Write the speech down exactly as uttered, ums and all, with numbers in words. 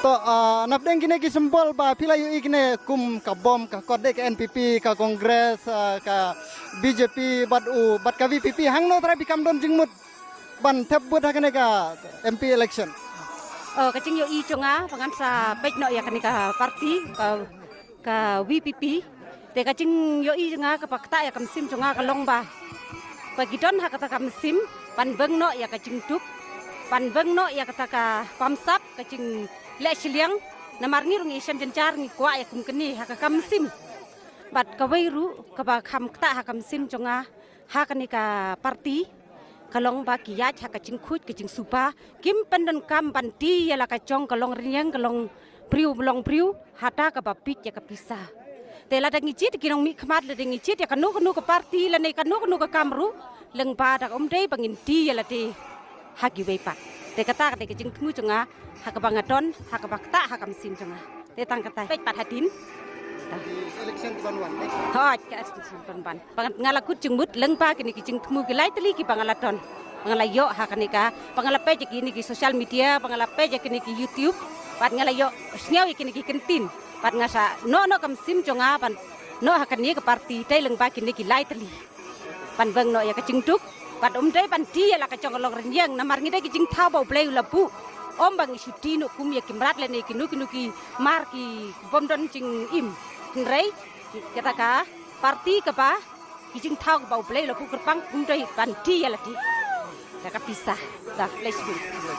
to napdeng kini ki sempol ba pila yu ikne kum ka bom ka kode ke N P P ka kongres ka B J P bat u bat ka V P P hang no tra bikam don jingmut ban thep bud hakane ka M P election. Oh kacing yo i chonga pangan sa pej no ya kani ka parti ka ka V P P te kacing yo i chonga ka pakta ya kam sim chonga ka long ba pagidon hakata kam sim pan beng no ya kacing duk pan beng no ya kata ka pamsap kacing le siliang namar ngi rungi sem jencar ngi kwa ya kum keni haka kam sim bat ka weiru ka ba kham ta hakam sim chonga hakani ka parti kalong ba kiyat haka cing khut kacing supa kim pendan kam banti ya la kacong kalong riang kalong priu belong priu hata ka ba pik ya ka pisa te la dangi cit kinong mi khmat la dangi cit ya kanu kanu ka parti la nei kanu kanu ka kamru leng ba dak om dei bangin ti ya la te hagi weipat te kata te kacing tmu chonga haka bangaton haka bakta hakam sim chonga te tang kata pej pat hadin Election ban-ban. Hoj ka ban-ban pangat ngalakut jengmut leng pa kini kicing temu kilai teli ki pangalaton pangalayo hakani ka pangalape je kini ki social media pangalape je kini ki YouTube pat ngalayo snyaw kini ki kentin pat ngasa no no kam sim chonga pan no hakani ka parti tai leng pa kini ki lai teli pan beng no ya kacing duk pat om dai pan ti ya la kacong long renyang namar ngi dai kicing thau bau play labu om bang isudi no kum ya kimrat le ne kinu kinu ki mar ki bom don cing im rei kata ka parti ka pa kijing thau bau play lo ku kerpang kum dai ban ti ya la ti ka pisah dah lesbi